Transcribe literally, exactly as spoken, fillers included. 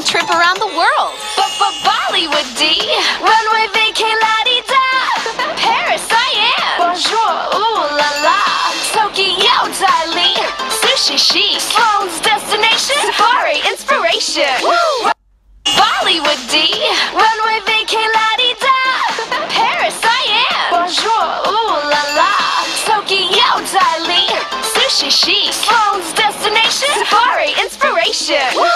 trip around the world. But for Bollywood D, runway vacay la di da. Paris I am. Bonjour, ooh la la. Tokyo Dali. Sushi chic. Sloan's destination. Safari inspiration. Woo! Bollywood D, runway vacay la di da. Paris I am. Bonjour, ooh la la. Tokyo Dali. Sushi chic. Sloan's destination. Safari inspiration. Woo!